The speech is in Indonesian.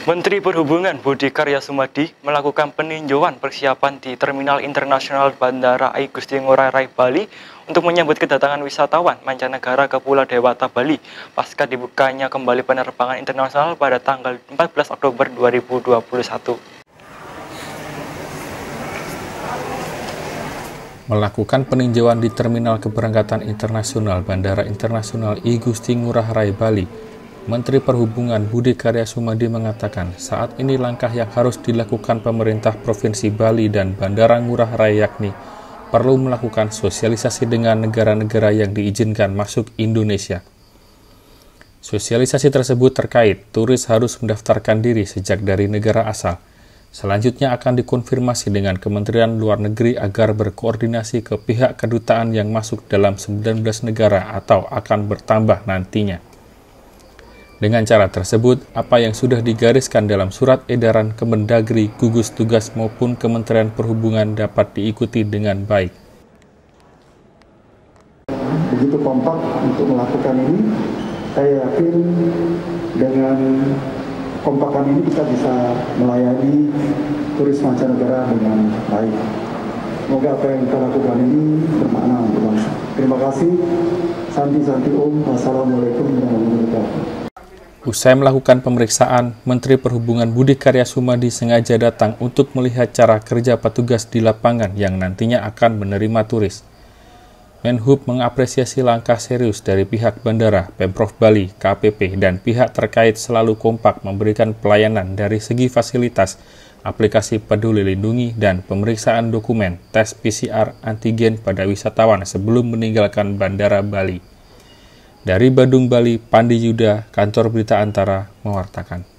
Menteri Perhubungan Budi Karya Sumadi melakukan peninjauan persiapan di Terminal Internasional Bandara I Gusti Ngurah Rai Bali untuk menyambut kedatangan wisatawan mancanegara ke Pulau Dewata Bali pasca dibukanya kembali penerbangan internasional pada tanggal 14 Oktober 2021. Melakukan peninjauan di Terminal Keberangkatan Internasional Bandara Internasional I Gusti Ngurah Rai Bali, Menteri Perhubungan Budi Karya Sumadi mengatakan saat ini langkah yang harus dilakukan pemerintah Provinsi Bali dan Bandara Ngurah Rai yakni perlu melakukan sosialisasi dengan negara-negara yang diizinkan masuk Indonesia. Sosialisasi tersebut terkait turis harus mendaftarkan diri sejak dari negara asal. Selanjutnya akan dikonfirmasi dengan Kementerian Luar Negeri agar berkoordinasi ke pihak kedutaan yang masuk dalam 19 negara atau akan bertambah nantinya. Dengan cara tersebut, apa yang sudah digariskan dalam surat edaran Kemendagri, gugus tugas maupun Kementerian Perhubungan dapat diikuti dengan baik. Begitu kompak untuk melakukan ini, saya yakin dengan kompakan ini kita bisa melayani turis mancanegara dengan baik. Semoga apa yang kita lakukan ini bermakna untuk bangsa. Terima kasih. Santi Om. Wassalamualaikum warahmatullahi wabarakatuh. Usai melakukan pemeriksaan, Menteri Perhubungan Budi Karya Sumadi sengaja datang untuk melihat cara kerja petugas di lapangan yang nantinya akan menerima turis. Menhub mengapresiasi langkah serius dari pihak bandara, Pemprov Bali, KPP, dan pihak terkait selalu kompak memberikan pelayanan dari segi fasilitas, aplikasi Peduli Lindungi, dan pemeriksaan dokumen tes PCR antigen pada wisatawan sebelum meninggalkan Bandara Bali. Dari Badung, Bali, Pandi Yuda, Kantor Berita Antara, mewartakan.